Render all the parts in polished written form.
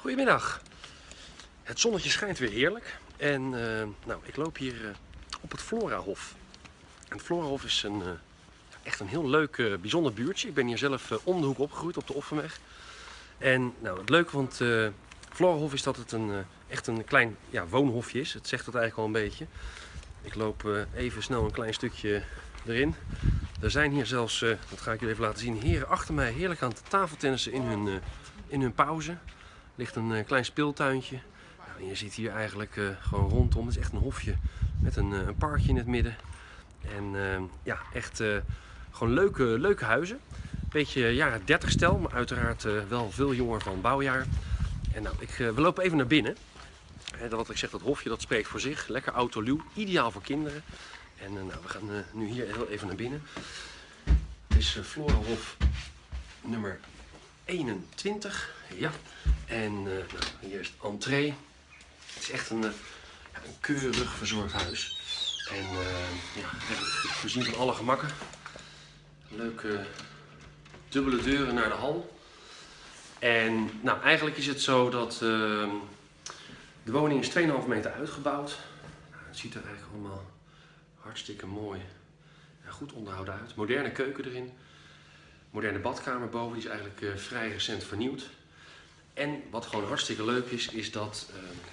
Goedemiddag. Het zonnetje schijnt weer heerlijk. En ik loop hier op het Florahof. En het Florahof is echt een heel leuk, bijzonder buurtje. Ik ben hier zelf om de hoek opgegroeid op de Offenweg. En het leuke van het Florahof is dat het echt een klein woonhofje is. Het zegt het eigenlijk al een beetje. Ik loop even snel een klein stukje erin. Er zijn hier zelfs, dat ga ik jullie even laten zien, heren achter mij heerlijk aan het tafeltennissen in hun pauze. Er ligt een klein speeltuintje. Nou, en je ziet hier eigenlijk gewoon rondom. Het is echt een hofje met een parkje in het midden. En echt gewoon leuke huizen. Beetje jaren 30 stijl, maar uiteraard wel veel jonger van bouwjaar. En we lopen even naar binnen. Wat ik zeg, dat hofje dat spreekt voor zich. Lekker autoluw, ideaal voor kinderen. En we gaan nu hier heel even naar binnen. Het is Florahof nummer 21. Ja. En hier is het entree. Het is echt een keurig verzorgd huis. En voorzien van alle gemakken. Leuke dubbele deuren naar de hal. En eigenlijk is het zo dat de woning is 2,5 meter uitgebouwd. Het ziet er eigenlijk allemaal hartstikke mooi en goed onderhouden uit. Moderne keuken erin. Moderne badkamer boven, die is eigenlijk vrij recent vernieuwd. En wat gewoon hartstikke leuk is dat...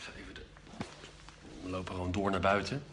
we lopen gewoon door naar buiten.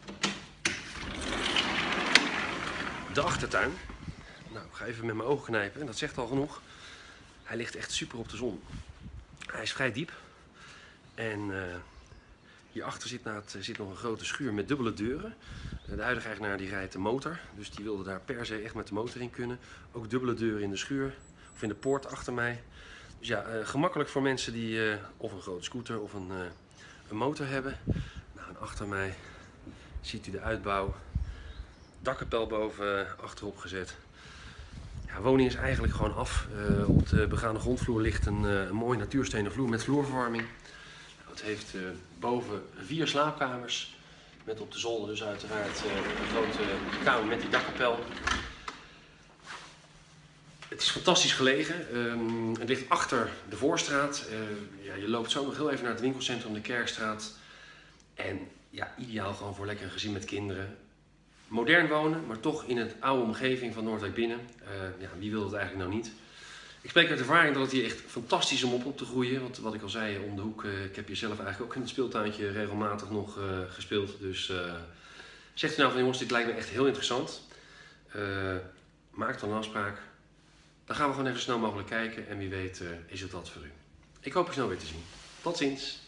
De achtertuin. Nou, ik ga even met mijn ogen knijpen en dat zegt al genoeg. Hij ligt echt super op de zon. Hij is vrij diep. En hierachter zit nog een grote schuur met dubbele deuren. De huidige eigenaar die rijdt de motor, dus die wilde daar per se echt met de motor in kunnen. Ook dubbele deuren in de schuur, of in de poort achter mij. Dus gemakkelijk voor mensen die of een grote scooter of een motor hebben. Nou, en achter mij ziet u de uitbouw. Dakkapel boven achterop gezet. De woning is eigenlijk gewoon af. Op de begane grondvloer ligt een mooie natuurstenen vloer met vloerverwarming. Het heeft boven 4 slaapkamers. Met op de zolder dus uiteraard een grote kamer met die dakkapel. Het is fantastisch gelegen. Het ligt achter de Voorstraat. Je loopt zo nog heel even naar het winkelcentrum, de Kerkstraat. En ideaal gewoon voor lekker een gezin met kinderen. Modern wonen, maar toch in het oude omgeving van Noordwijk binnen. Wie wil dat eigenlijk nou niet? Ik spreek uit ervaring dat het hier echt fantastisch is om op te groeien. Want wat ik al zei, om de hoek, ik heb hier zelf eigenlijk ook in het speeltuintje regelmatig nog gespeeld. Dus zegt u nou van jongens, dit lijkt me echt heel interessant. Maak dan een afspraak. Dan gaan we gewoon even zo snel mogelijk kijken en wie weet is het wat voor u. Ik hoop u snel weer te zien. Tot ziens!